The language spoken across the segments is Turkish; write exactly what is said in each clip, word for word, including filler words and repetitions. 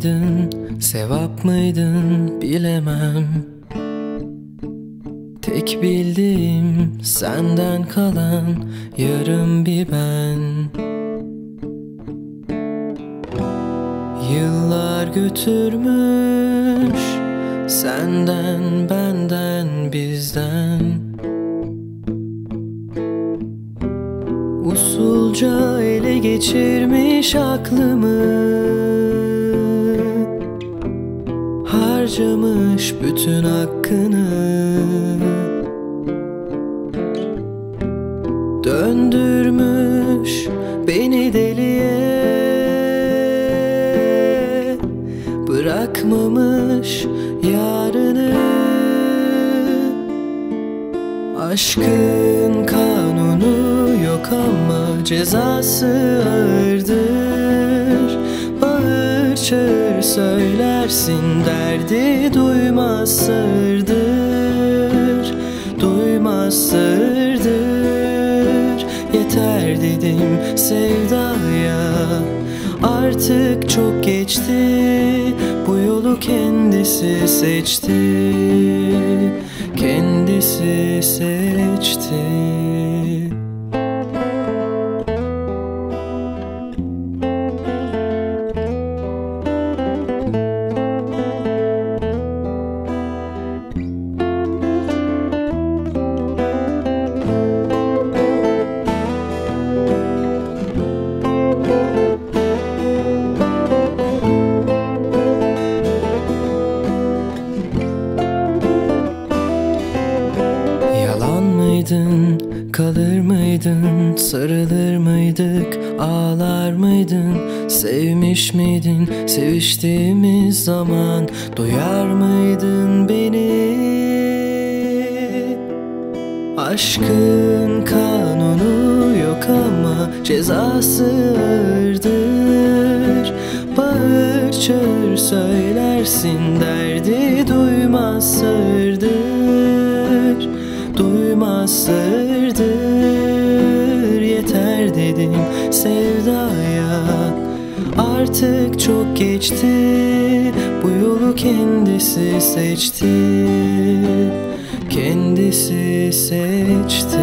mıydın, sevap mıydın bilemem. Tek bildiğim senden kalan yarım bir ben. Yıllar götürmüş senden, benden, bizden. Usulca ele geçirmiş aklımı, harcamış bütün hakkını. Döndürmüş beni deliye, bırakmamış yarını. Aşkın kanunu yok ama cezası ağırdır. Bağır çağır söylersin, derdi duymaz sırdır. Duymaz sırdır. Yeter dedim sevdaya, artık çok geçti. Bu yolu kendisi seçti, kendisi seçti. Kalır mıydın, sarılır mıydık, ağlar mıydın? Sevmiş miydin, seviştiğimiz zaman duyar mıydın beni? Aşkın kanunu yok ama cezası ağırdır. Bağır çağır söylersin, derdi duymaz sırdır. Duymaz sırdır. Yeter dedim sevdaya, artık çok geçti. Bu yolu kendisi seçti, kendisi seçti.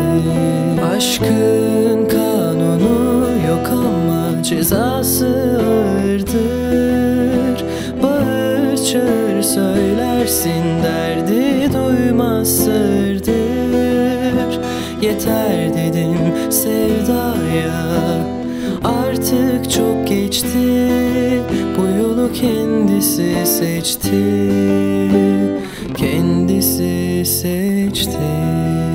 Aşkın kanunu yok ama cezası ağırdır. Bağır çağır söylersin, derdi duymaz sırdır. Yeter dedim sevdaya, artık çok geçti. Bu yolu kendisi seçti, kendisi seçti.